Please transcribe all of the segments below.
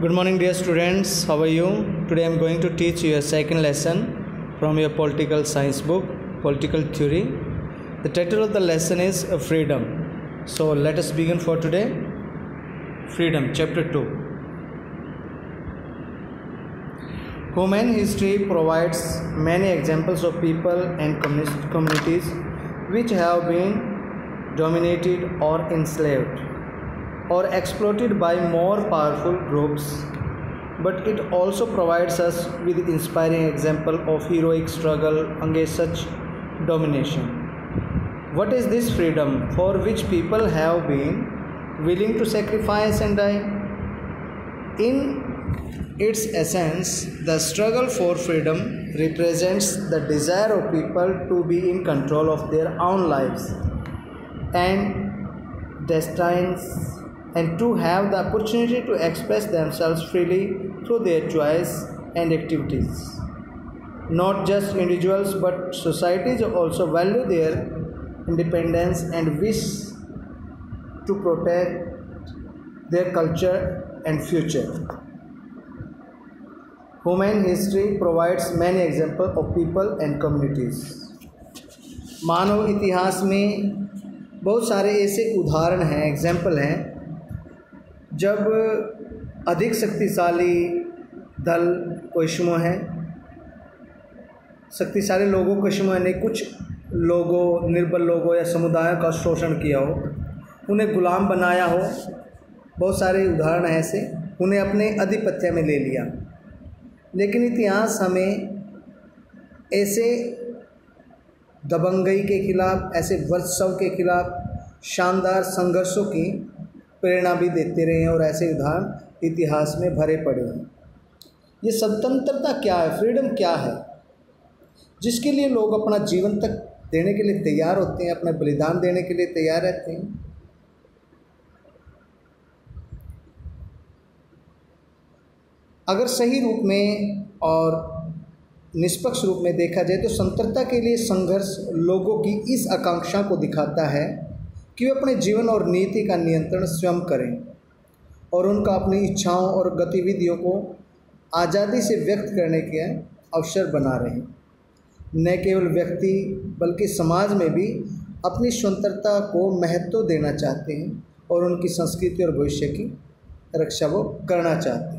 Good morning, dear students. How are you? Today I am going to teach you a second lesson from your political science book, Political Theory. The title of the lesson is Freedom. So let us begin for today. Freedom, Chapter 2. Human history provides many examples of people and communities which have been dominated or enslaved or exploited by more powerful groups, but it also provides us with inspiring example of heroic struggle against such domination. What is this freedom for which people have been willing to sacrifice and die? In its essence, the struggle for freedom represents the desire of people to be in control of their own lives and destinies, and to have the opportunity to express themselves freely through their choice and activities. Not just individuals but societies also value their independence and wish to protect their culture and future. Human history provides many examples of people and communities. मानव इतिहास में बहुत सारे ऐसे उदाहरण हैं, example हैं, जब अधिक शक्तिशाली दल कोई समूह है, शक्तिशाली लोगों के समूह ने कुछ लोगों, निर्बल लोगों या समुदायों का शोषण किया हो, उन्हें गुलाम बनाया हो। बहुत सारे उदाहरण हैं ऐसे, उन्हें अपने आधिपत्य में ले लिया। लेकिन इतिहास हमें ऐसे दबंगई के खिलाफ, ऐसे वर्चस्व के खिलाफ शानदार संघर्षों की प्रेरणा भी देते रहे हैं और ऐसे उदाहरण इतिहास में भरे पड़े हैं। ये स्वतंत्रता क्या है, फ्रीडम क्या है, जिसके लिए लोग अपना जीवन तक देने के लिए तैयार होते हैं, अपना बलिदान देने के लिए तैयार रहते हैं। अगर सही रूप में और निष्पक्ष रूप में देखा जाए तो स्वतंत्रता के लिए संघर्ष लोगों की इस आकांक्षा को दिखाता है कि वे अपने जीवन और नीति का नियंत्रण स्वयं करें और उनका अपनी इच्छाओं और गतिविधियों को आज़ादी से व्यक्त करने के अवसर बना रहें। न केवल व्यक्ति बल्कि समाज में भी अपनी स्वतंत्रता को महत्व देना चाहते हैं और उनकी संस्कृति और भविष्य की रक्षा वो करना चाहते हैं।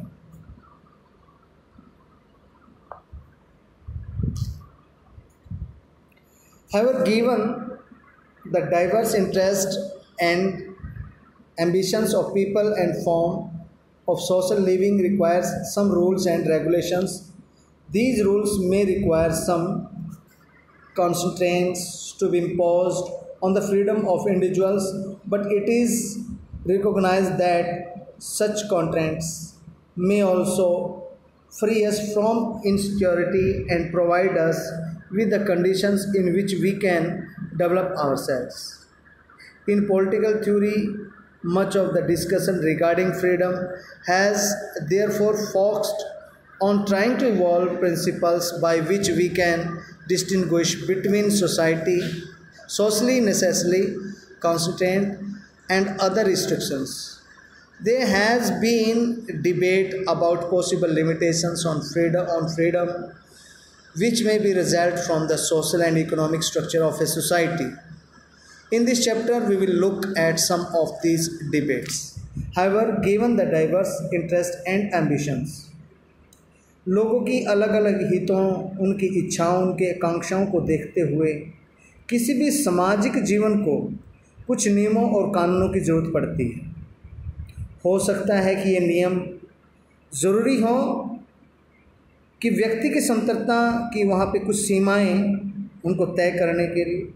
However, given the diverse interests and ambitions of people and form of social living requires some rules and regulations. These rules may require some constraints to be imposed on the freedom of individuals, but it is recognized that such constraints may also free us from insecurity and provide us with the conditions in which we can develop ourselves. In political theory, much of the discussion regarding freedom has therefore focused on trying to evolve principles by which we can distinguish between socially necessarily constrained and other restrictions. There has been debate about possible limitations on freedom which may be result from the social and economic structure of a society. In this chapter, we will look at some of these debates. However, given the diverse interests and ambitions, लोगों की अलग अलग हितों, उनकी इच्छाओं, उनके आकांक्षाओं को देखते हुए किसी भी सामाजिक जीवन को कुछ नियमों और कानूनों की ज़रूरत पड़ती है। हो सकता है कि ये नियम ज़रूरी हों कि व्यक्ति की स्वतंत्रता की वहाँ पे कुछ सीमाएं उनको तय करने के लिए,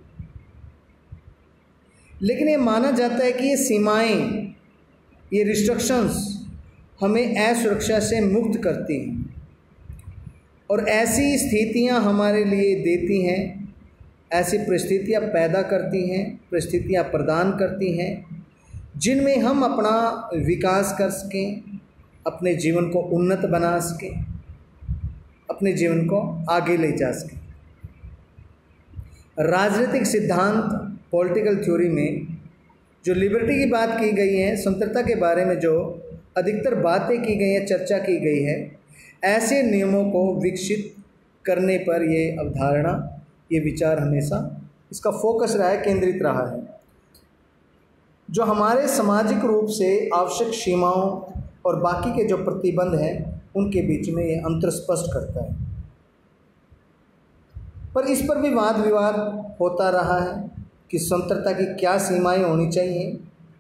लेकिन ये माना जाता है कि ये सीमाएं, ये रिस्ट्रिक्शंस हमें असुरक्षा से मुक्त करती हैं और ऐसी स्थितियां हमारे लिए देती हैं, ऐसी परिस्थितियां पैदा करती हैं, परिस्थितियां प्रदान करती हैं जिनमें हम अपना विकास कर सकें, अपने जीवन को उन्नत बना सकें, अपने जीवन को आगे ले जा सकें। राजनीतिक सिद्धांत पॉलिटिकल थ्योरी में जो लिबर्टी की बात की गई है, स्वतंत्रता के बारे में जो अधिकतर बातें की गई हैं, चर्चा की गई है। ऐसे नियमों को विकसित करने पर ये अवधारणा, ये विचार हमेशा इसका फोकस रहा है, केंद्रित रहा है, जो हमारे सामाजिक रूप से आवश्यक सीमाओं और बाकी के जो प्रतिबंध हैं उनके बीच में ये अंतर स्पष्ट करता है। पर इस पर भी वाद विवाद होता रहा है कि स्वतंत्रता की क्या सीमाएं होनी चाहिए,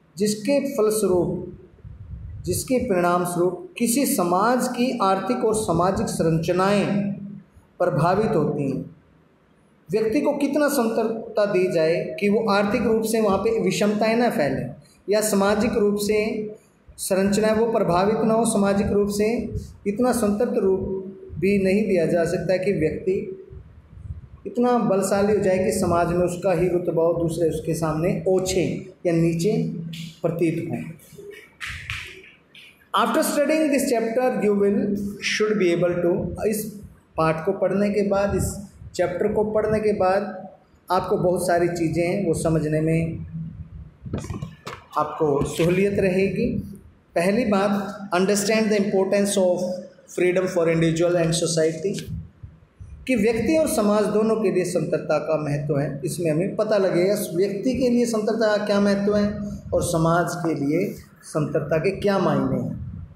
जिसके परिणाम स्वरूप किसी समाज की आर्थिक और सामाजिक संरचनाएं प्रभावित होती हैं। व्यक्ति को कितना स्वतंत्रता दी जाए कि वो आर्थिक रूप से वहाँ पे विषमताएं ना फैलें, या सामाजिक रूप से संरचनाएं वो प्रभावित ना हो। सामाजिक रूप से इतना स्वतंत्र रूप भी नहीं दिया जा सकता कि व्यक्ति इतना बलशाली हो जाए कि समाज में उसका ही रुतबा दूसरे उसके सामने ओछे या नीचे प्रतीत हों। After studying this chapter you will should be able to, इस पाठ को पढ़ने के बाद, इस चैप्टर को पढ़ने के बाद आपको बहुत सारी चीज़ें वो समझने में आपको सहूलियत रहेगी। पहली बात, understand the importance of freedom for individual and society, कि व्यक्ति और समाज दोनों के लिए स्वतंत्रता का महत्व है। इसमें हमें पता लगेगा व्यक्ति के लिए स्वतंत्रता का क्या महत्व है और समाज के लिए स्वतंत्रता के क्या मायने हैं।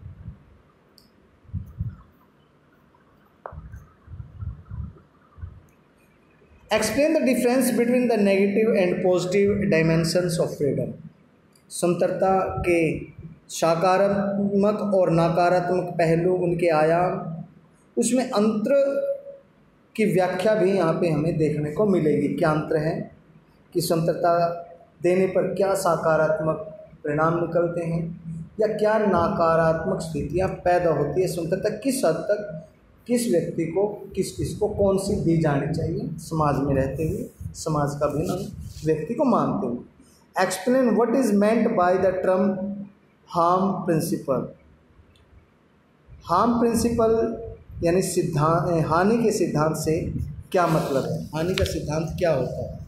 Explain the difference between the negative and positive dimensions of freedom, स्वतंत्रता के सकारात्मक और नकारात्मक पहलू, उनके आयाम, उसमें अंतर की व्याख्या भी यहाँ पे हमें देखने को मिलेगी। क्या अंतर है कि स्वतंत्रता देने पर क्या सकारात्मक परिणाम निकलते हैं या क्या नकारात्मक स्थितियाँ पैदा होती है। स्वतंत्रता किस हद तक किस व्यक्ति को किस को कौन सी दी जानी चाहिए समाज में रहते हुए, समाज का भिन्न व्यक्ति को मानते हुए। Explain what is meant by the term harm principle, harm principle यानी सिद्धांत, हानि के सिद्धांत से क्या मतलब है, हानि का सिद्धांत क्या होता है।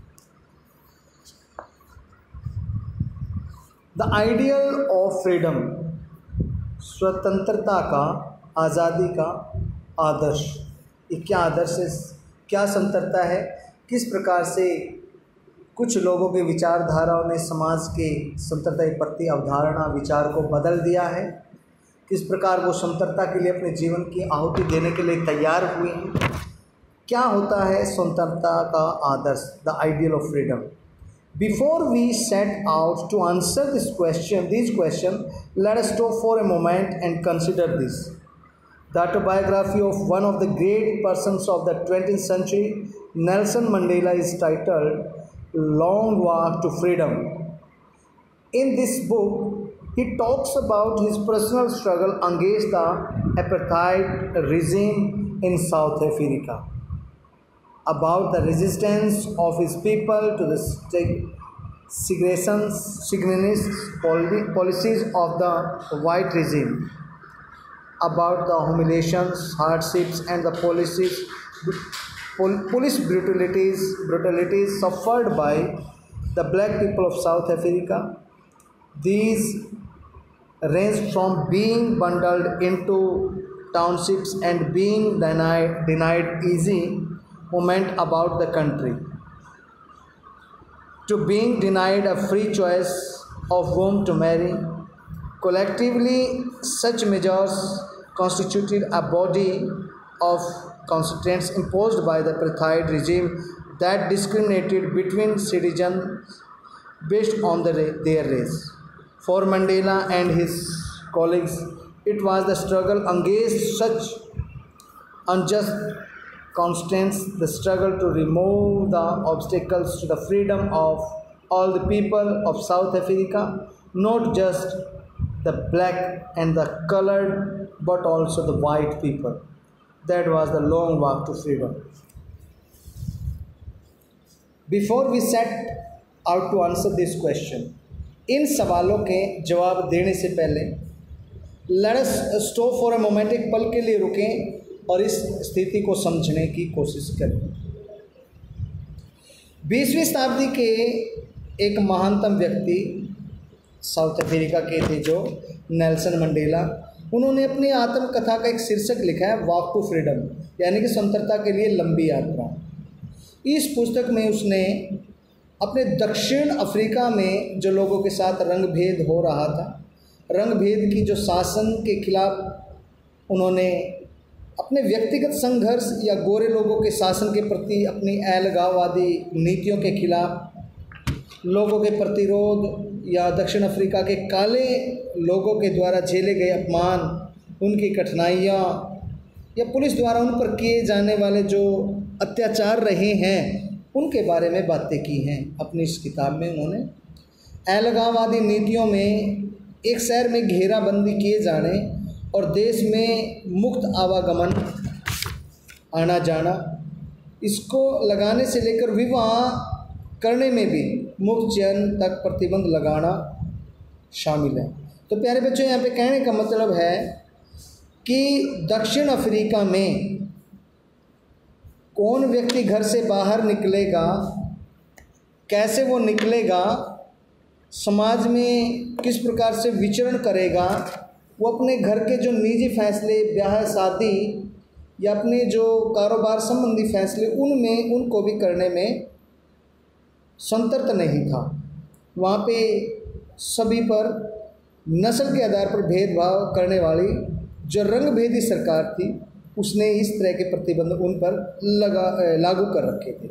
द आइडियल ऑफ फ्रीडम, स्वतंत्रता का, आज़ादी का आदर्श, ये क्या आदर्श है, क्या स्वतंत्रता है, किस प्रकार से कुछ लोगों के विचारधाराओं ने समाज के स्वतंत्रता के प्रति अवधारणा, विचार को बदल दिया है, किस प्रकार वो स्वतंत्रता के लिए अपने जीवन की आहुति देने के लिए तैयार हुए हैं। क्या होता है स्वतंत्रता का आदर्श, the ideal of freedom. Before we set out to answer this question, let us stop for a moment and consider this. The autobiography of one of the great persons of the 20th century, Nelson Mandela, is titled Long Walk to Freedom. In this book, he talks about his personal struggle against the apartheid regime in South Africa, about the resistance of his people to the segregationist policies of the white regime, about the humiliations, hardships and the police brutalities suffered by the black people of South Africa. These range from being bundled into townships and being denied easy movement about the country, to being denied a free choice of whom to marry. Collectively, such measures constituted a body of constraints imposed by the apartheid regime that discriminated between citizens based on their race. For Mandela and his colleagues, it was the struggle against such unjust constraints, the struggle to remove the obstacles to the freedom of all the people of South Africa, not just the black and the colored, but also the white people. That was the long walk to freedom. Before we set out to answer this question, इन सवालों के जवाब देने से पहले let us stop for a moment, एक पल के लिए रुकें और इस स्थिति को समझने की कोशिश करें। 20वीं शताब्दी के एक महानतम व्यक्ति साउथ अफ्रीका के थे जो नेल्सन मंडेला, उन्होंने अपनी आत्मकथा का एक शीर्षक लिखा है वॉक टू फ्रीडम, यानी कि स्वतंत्रता के लिए लंबी यात्रा। इस पुस्तक में उसने अपने दक्षिण अफ्रीका में जो लोगों के साथ रंग भेद हो रहा था, रंग भेद की जो शासन के खिलाफ उन्होंने अपने व्यक्तिगत संघर्ष या गोरे लोगों के शासन के प्रति अपनी अलगाववादी नीतियों के खिलाफ लोगों के प्रतिरोध या दक्षिण अफ्रीका के काले लोगों के द्वारा झेले गए अपमान, उनकी कठिनाइयाँ या पुलिस द्वारा उन पर किए जाने वाले जो अत्याचार रहे हैं उनके बारे में बातें की हैं। अपनी इस किताब में उन्होंने अलगाववादी नीतियों में एक शहर में घेराबंदी किए जाने और देश में मुक्त आवागमन आना जाना, इसको लगाने से लेकर विवाह करने में भी मुक्त चयन तक प्रतिबंध लगाना शामिल है। तो प्यारे बच्चों, यहाँ पे कहने का मतलब है कि दक्षिण अफ्रीका में कौन व्यक्ति घर से बाहर निकलेगा, कैसे वो निकलेगा, समाज में किस प्रकार से विचरण करेगा, वो अपने घर के जो निजी फैसले, ब्याह शादी या अपने जो कारोबार संबंधी फैसले, उनमें उनको भी करने में स्वतंत्र नहीं था। वहाँ पे सभी पर नस्ल के आधार पर भेदभाव करने वाली जो रंगभेदी सरकार थी, उसने इस तरह के प्रतिबंध उन पर लागू कर रखे थे।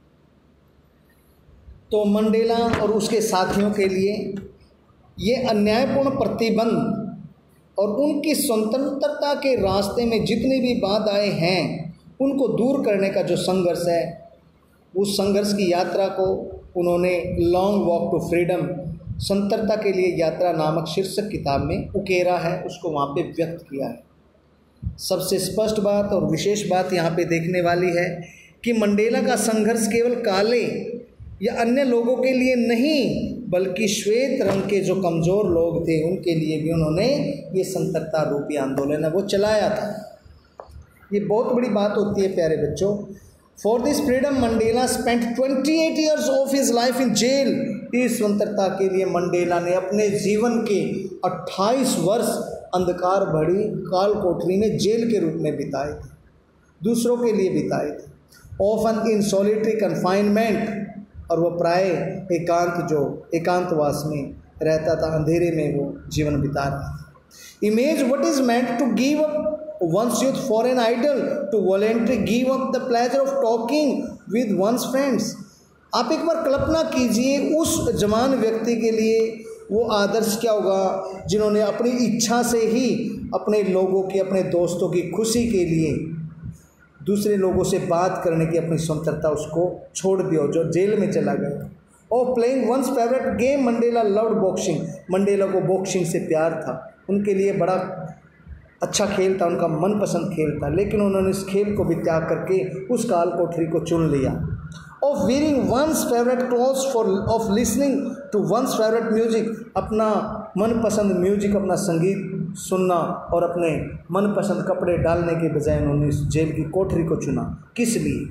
तो मंडेला और उसके साथियों के लिए ये अन्यायपूर्ण प्रतिबंध और उनकी स्वतंत्रता के रास्ते में जितनी भी बाधाएं हैं उनको दूर करने का जो संघर्ष है, उस संघर्ष की यात्रा को उन्होंने लॉन्ग वॉक टू फ्रीडम, स्वतंत्रता के लिए यात्रा नामक शीर्षक किताब में उकेरा है, उसको वहाँ पे व्यक्त किया है। सबसे स्पष्ट बात और विशेष बात यहाँ पे देखने वाली है कि मंडेला का संघर्ष केवल काले या अन्य लोगों के लिए नहीं, बल्कि श्वेत रंग के जो कमज़ोर लोग थे उनके लिए भी उन्होंने ये स्वतंत्रता रूपी आंदोलन है वो चलाया था। ये बहुत बड़ी बात होती है प्यारे बच्चों। For this freedom Mandela spent 28 years of his life in jail. इस स्वतंत्रता के लिए मंडेला ने अपने जीवन के 28 वर्ष अंधकार भरी काल कोठरी में जेल के रूप में बिताए थे, दूसरों के लिए बिताए थे, ऑफन इन सॉलिटरी कन्फाइनमेंट, और वो प्राय एकांतवास में रहता था, अंधेरे में वो जीवन बिता रहा था। Imagine what is meant to give up one's youth for an ideal, to voluntary give up the pleasure of talking with one's friends. आप एक बार कल्पना कीजिए उस जवान व्यक्ति के लिए वो आदर्श क्या होगा जिन्होंने अपनी इच्छा से ही अपने लोगों की, अपने दोस्तों की खुशी के लिए दूसरे लोगों से बात करने की अपनी स्वतंत्रता उसको छोड़ दिया, जो जेल में चला गया। और playing one's favourite game, Mandela loved boxing. Mandela को बॉक्सिंग से प्यार था, उनके लिए बड़ा अच्छा खेल था, उनका मनपसंद खेल था, लेकिन उन्होंने इस खेल को भी त्याग करके उस काल कोठरी को चुन लिया। Of wearing one's favourite clothes of listening to one's favourite music, अपना मनपसंद म्यूजिक, अपना संगीत सुनना और अपने मनपसंद कपड़े डालने के बजाय उन्होंने इस जेल की कोठरी को चुना। किस लिए?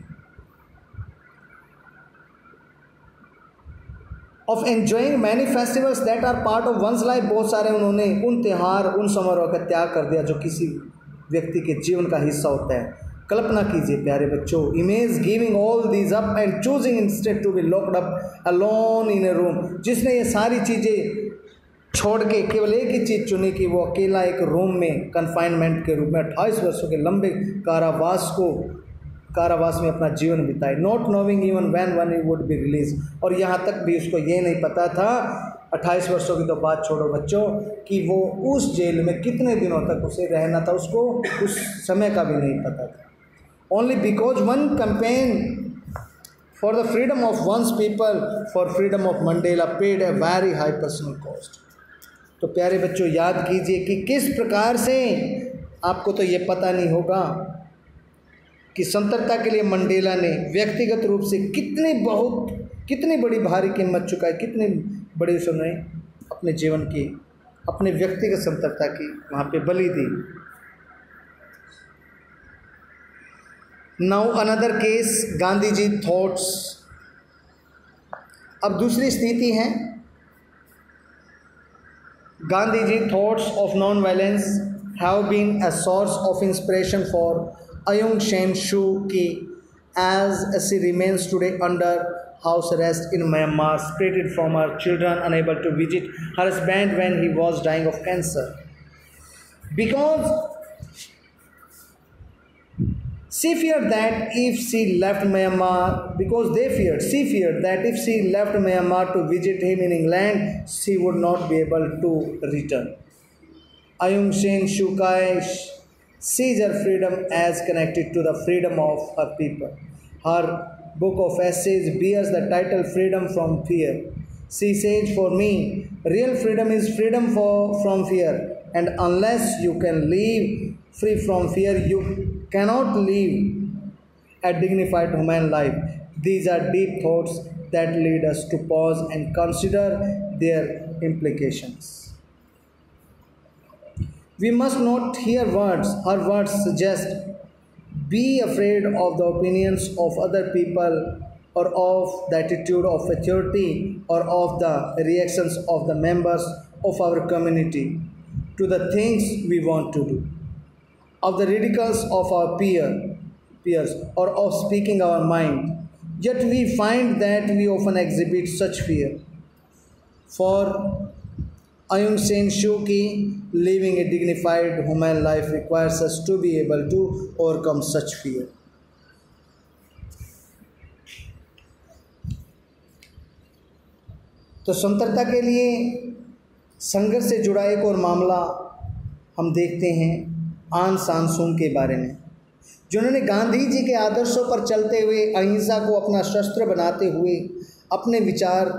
Of enjoying many festivals that are part of one's life, बहुत सारे उन्होंने उन त्यौहार, उन समारोह का त्याग कर दिया जो किसी व्यक्ति के जीवन का हिस्सा होता है। कल्पना कीजिए प्यारे बच्चों, imagine giving all these up and choosing instead to be locked up alone in a room. जिसने ये सारी चीज़ें छोड़ के केवल एक ही चीज़ चुनी कि वो अकेला एक रूम में कन्फाइनमेंट के रूप में 28 वर्षों के लंबे कारावास में अपना जीवन बिताए। Not knowing even when he would be release, और यहाँ तक भी उसको ये नहीं पता था, 28 वर्षों की तो बात छोड़ो बच्चों, कि वो उस जेल में कितने दिनों तक उसे रहना था, उसको उस समय का भी नहीं पता था। Only because one campaign for the freedom of one's people, for freedom of Mandela paid a very high personal cost. तो प्यारे बच्चों याद कीजिए कि किस प्रकार से, आपको तो ये पता नहीं होगा कि स्वतंत्रता के लिए मंडेला ने व्यक्तिगत रूप से कितनी बड़ी भारी कीमत चुकाई, कितनी बड़ी उसने अपने जीवन की, अपने व्यक्तिगत स्वतंत्रता की वहाँ पे बलि दी। Now another case, Gandhi ji thoughts. अब दूसरी स्थिति है Gandhiji thoughts of non-violence have been a source of inspiration for Aung San Suu Kyi as she remains today under house arrest in Myanmar, separated from her children, unable to visit her husband when he was dying of cancer. Because she feared that if she left Myanmar, she feared that if she left Myanmar to visit him in England, she would not be able to return. Aung San Suu Kyi sees her freedom as connected to the freedom of her people. Her book of essays bears the title Freedom from Fear. She says, for me, real freedom is freedom from fear. And unless you can live free from fear, you cannot live a dignified human life. These are deep thoughts that lead us to pause and consider their implications. We must not hear words. Her words suggest be afraid of the opinions of other people or of the attitude of authority or of the reactions of the members of our community to the things we want to do, of the ridicules of our peers or of speaking our mind. Yet we find that we often exhibit such fear. For Aung San Suu Kyi, living a dignified human life requires us to be able to overcome such fear. तो स्वतंत्रता के लिए संघर्ष से जुड़ा एक और मामला हम देखते हैं आंग सान सू के बारे में, जिन्होंने गांधी जी के आदर्शों पर चलते हुए अहिंसा को अपना शस्त्र बनाते हुए अपने विचार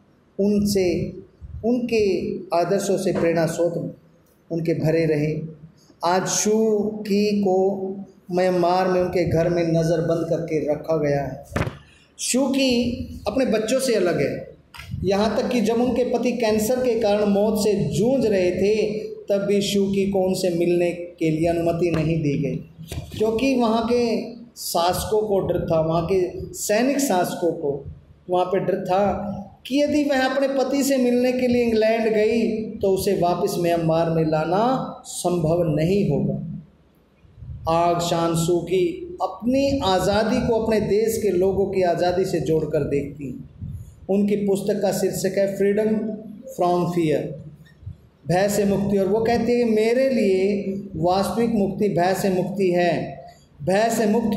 उनके आदर्शों से प्रेरणा स्रोत उनके भरे रहे। आज शू की को म्यांमार में उनके घर में नज़रबंद करके रखा गया है। शू की अपने बच्चों से अलग है, यहाँ तक कि जब उनके पति कैंसर के कारण मौत से जूझ रहे थे तब भी शू की को उनसे मिलने के लिए अनुमति नहीं दी गई, क्योंकि वहाँ के शासकों को डर था, वहाँ के सैनिक शासकों को वहाँ पे डर था कि यदि वह अपने पति से मिलने के लिए इंग्लैंड गई तो उसे वापस म्यांमार में लाना संभव नहीं होगा। आंग सान सू की अपनी आज़ादी को अपने देश के लोगों की आज़ादी से जोड़कर देखती हैं। उनकी पुस्तक का शीर्षक है फ्रीडम फ्रॉम फियर, भय से मुक्ति, और वो कहती है कि मेरे लिए वास्तविक मुक्ति भय से मुक्ति है। भय से मुक्त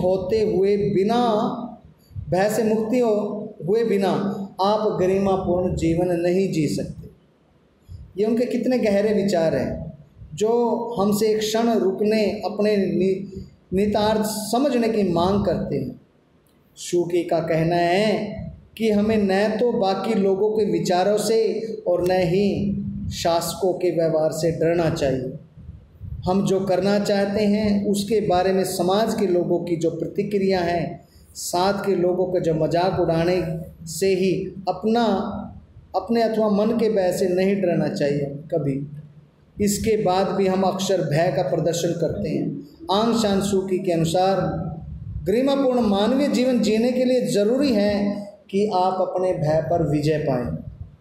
हुए बिना आप गरिमापूर्ण जीवन नहीं जी सकते। ये उनके कितने गहरे विचार हैं जो हमसे एक क्षण रुकने, अपने नितार्थ समझने की मांग करते हैं। शू की का कहना है कि हमें न तो बाकी लोगों के विचारों से और न ही शासकों के व्यवहार से डरना चाहिए। हम जो करना चाहते हैं उसके बारे में समाज के लोगों की जो प्रतिक्रिया है, साथ के लोगों का जो मजाक उड़ाने से ही अपने अथवा मन के भय से नहीं डरना चाहिए कभी। इसके बाद भी हम अक्सर भय का प्रदर्शन करते हैं। आंग सान सू की के अनुसार गरिमापूर्ण मानवीय जीवन जीने के लिए ज़रूरी है कि आप अपने भय पर विजय पाएं।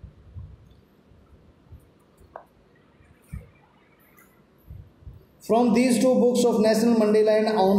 From these two books of Nelson Mandela and Aung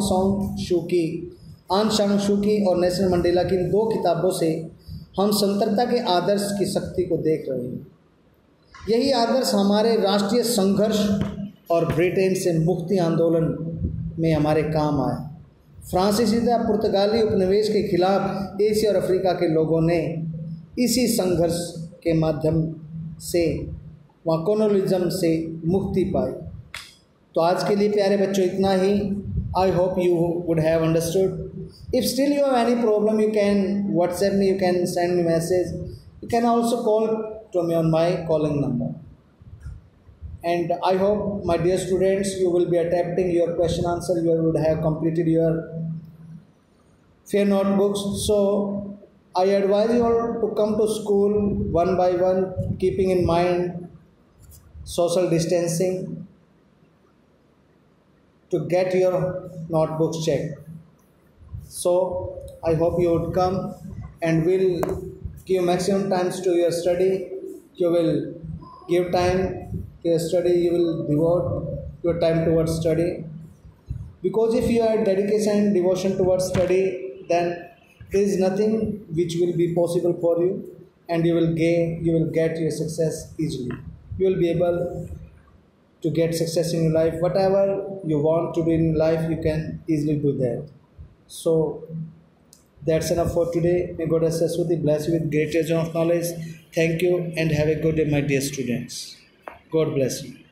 San Suu Kyi और नेल्सन मंडेला की इन दो किताबों से हम स्वतंत्रता के आदर्श की शक्ति को देख रहे हैं। यही आदर्श हमारे राष्ट्रीय संघर्ष और ब्रिटेन से मुक्ति आंदोलन में हमारे काम आए। फ्रांसीसी तथा पुर्तगाली उपनिवेश के खिलाफ एशिया और अफ्रीका के लोगों ने इसी संघर्ष के माध्यम से वहाँ कॉलोनिज्म से मुक्ति पाई। तो आज के लिए प्यारे बच्चों इतना ही। I hope you would have understood. If still you have any problem you can WhatsApp me, you can send me message, you can also call to me on my calling number. And I hope, my dear students, you will be attempting your question answer. You would have completed your fair notebooks. So I advise you all to come to school one by one, keeping in mind social distancing, to get your notebooks checked. So I hope you would come and will give maximum times to your study. You will give time your study, you will devote your time towards study. Because if you have dedication and devotion towards study, then there is nothing which will be possible for you, and you will get your success easily. You will be able to get success in your life. Whatever you want to do in life, you can easily do that. So that's enough for today. May God Saraswati bless you with great treasure of knowledge. Thank you and have a good day, my dear students. God bless you.